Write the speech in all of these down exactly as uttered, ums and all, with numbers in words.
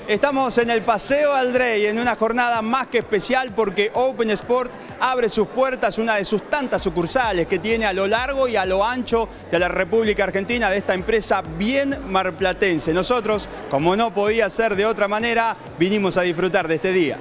Estamos en el Paseo Al Rey en una jornada más que especial porque Open Sport abre sus puertas, una de sus tantas sucursales que tiene a lo largo y a lo ancho de la República Argentina, de esta empresa bien marplatense. Nosotros, como no podía ser de otra manera, vinimos a disfrutar de este día.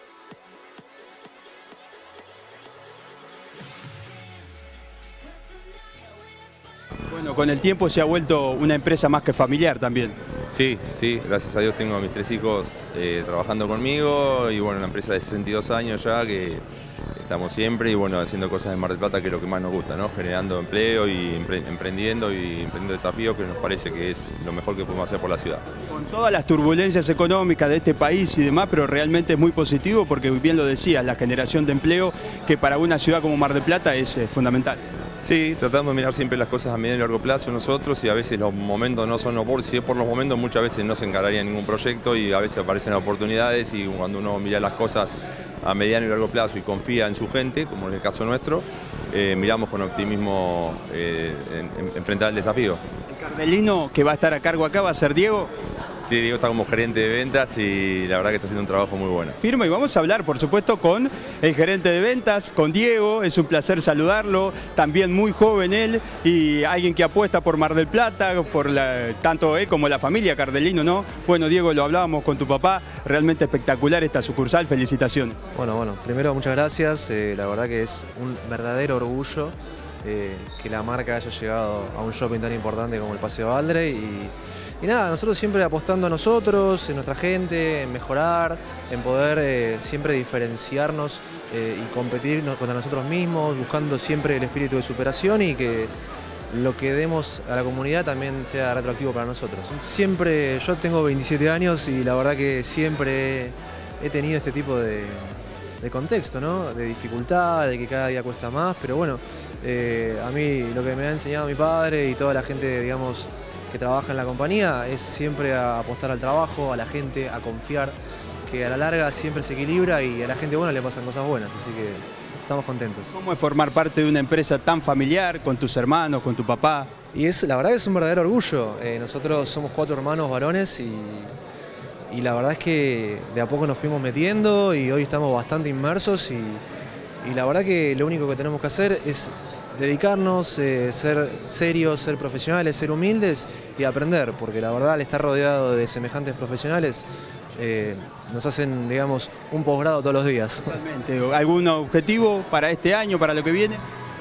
Bueno, con el tiempo se ha vuelto una empresa más que familiar también. Sí, sí, gracias a Dios tengo a mis tres hijos eh, trabajando conmigo y bueno, una empresa de sesenta y dos años ya que estamos siempre y bueno, haciendo cosas en Mar del Plata que es lo que más nos gusta, ¿no? Generando empleo y empre emprendiendo y emprendiendo desafíos que nos parece que es lo mejor que podemos hacer por la ciudad. Con todas las turbulencias económicas de este país y demás, pero realmente es muy positivo porque bien lo decías, la generación de empleo que para una ciudad como Mar del Plata es eh, fundamental. Sí, tratamos de mirar siempre las cosas a medio y largo plazo nosotros y a veces los momentos no son oportunos, si es por los momentos muchas veces no se encararía ningún proyecto y a veces aparecen oportunidades y cuando uno mira las cosas a mediano y largo plazo y confía en su gente, como en el caso nuestro, eh, miramos con optimismo eh, en, en, enfrentar el desafío. ¿El cardelino que va a estar a cargo acá va a ser Diego? Sí, Diego está como gerente de ventas y la verdad que está haciendo un trabajo muy bueno. Firma y vamos a hablar, por supuesto, con el gerente de ventas, con Diego. Es un placer saludarlo, también muy joven él y alguien que apuesta por Mar del Plata, por la, tanto él como la familia Cardelino, ¿no? Bueno, Diego, lo hablábamos con tu papá, realmente espectacular esta sucursal, felicitaciones. Bueno, bueno, primero muchas gracias, eh, la verdad que es un verdadero orgullo eh, que la marca haya llegado a un shopping tan importante como el Paseo Al Rey y Y nada, nosotros siempre apostando a nosotros, en nuestra gente, en mejorar, en poder eh, siempre diferenciarnos eh, y competir contra nosotros mismos, buscando siempre el espíritu de superación y que lo que demos a la comunidad también sea retroactivo para nosotros. Siempre, yo tengo veintisiete años y la verdad que siempre he tenido este tipo de, de contexto, ¿no? De dificultad, de que cada día cuesta más, pero bueno, eh, a mí lo que me ha enseñado mi padre y toda la gente, digamos, que trabaja en la compañía es siempre a apostar al trabajo, a la gente, a confiar, que a la larga siempre se equilibra y a la gente buena le pasan cosas buenas, así que estamos contentos. ¿Cómo es formar parte de una empresa tan familiar, con tus hermanos, con tu papá? Y es, la verdad que es un verdadero orgullo. Eh, nosotros somos cuatro hermanos varones y, y la verdad es que de a poco nos fuimos metiendo y hoy estamos bastante inmersos y, y la verdad que lo único que tenemos que hacer es dedicarnos, eh, ser serios, ser profesionales, ser humildes y aprender, porque la verdad al estar rodeado de semejantes profesionales eh, nos hacen, digamos, un posgrado todos los días. Totalmente. ¿Algún objetivo para este año, para lo que viene?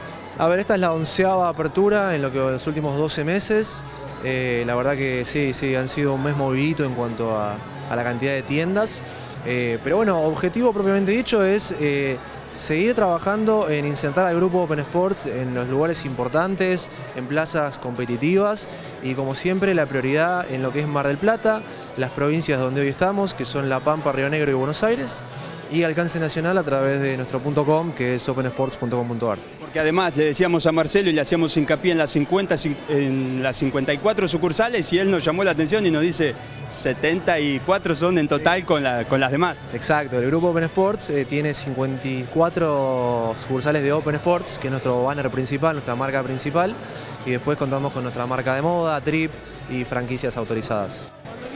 A ver, esta es la onceava apertura en lo que los últimos doce meses. Eh, la verdad que sí, sí, han sido un mes movidito en cuanto a, a la cantidad de tiendas. Eh, pero bueno, objetivo propiamente dicho es Eh, seguir trabajando en insertar al grupo Open Sports en los lugares importantes, en plazas competitivas y como siempre la prioridad en lo que es Mar del Plata, las provincias donde hoy estamos, que son La Pampa, Río Negro y Buenos Aires, y alcance nacional a través de nuestro punto com, que es open sports punto com punto ar. Porque además le decíamos a Marcelo y le hacíamos hincapié en las, cincuenta, en las cincuenta y cuatro sucursales y él nos llamó la atención y nos dice setenta y cuatro son en total con, la, con las demás. Exacto, el grupo Open Sports eh, tiene cincuenta y cuatro sucursales de Open Sports, que es nuestro banner principal, nuestra marca principal, y después contamos con nuestra marca de moda, Trip y franquicias autorizadas.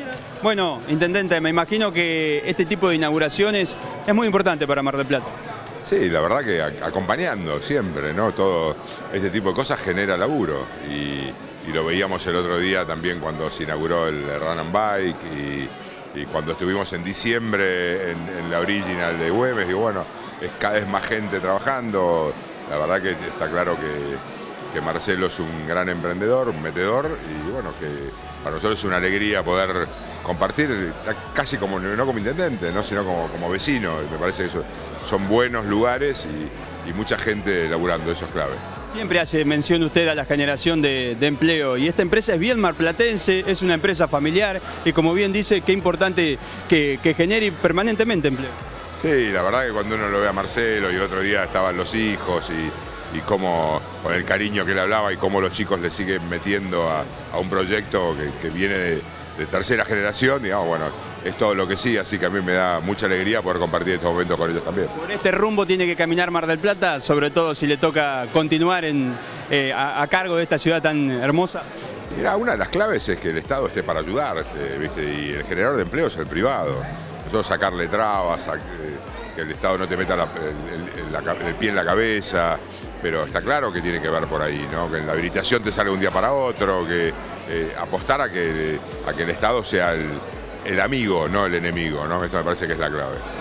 Bueno, Intendente, me imagino que este tipo de inauguraciones es muy importante para Mar del Plata. Sí, la verdad que acompañando siempre, ¿no? Todo este tipo de cosas genera laburo y, y lo veíamos el otro día también cuando se inauguró el Run and Bike y, y cuando estuvimos en diciembre en, en la original de Güemes, digo, bueno, es cada vez más gente trabajando, la verdad que está claro que, que Marcelo es un gran emprendedor, un metedor y bueno, que para nosotros es una alegría poder compartir casi como, no como intendente, ¿no? Sino como, como vecino. Me parece que eso, son buenos lugares y, y mucha gente laburando, eso es clave. Siempre hace mención usted a la generación de, de empleo y esta empresa es bien marplatense, es una empresa familiar y como bien dice, qué importante que, que genere permanentemente empleo. Sí, la verdad que cuando uno lo ve a Marcelo y el otro día estaban los hijos y, y cómo, con el cariño que le hablaba y cómo los chicos le siguen metiendo a, a un proyecto que, que viene de, de tercera generación, digamos, bueno, es todo lo que sí, así que a mí me da mucha alegría poder compartir estos momentos con ellos también. Por este rumbo tiene que caminar Mar del Plata, sobre todo si le toca continuar en, eh, a, a cargo de esta ciudad tan hermosa. Mirá, una de las claves es que el Estado esté para ayudar, este, ¿viste? Y el generador de empleo es el privado. Nosotros sacarle trabas, sac, eh, que el Estado no te meta la, el, el, la, el pie en la cabeza, pero está claro que tiene que ver por ahí, ¿no? Que en la habilitación te sale de un día para otro, que eh, apostar a que, a que el Estado sea el, el amigo, no el enemigo, ¿no? Esto me parece que es la clave.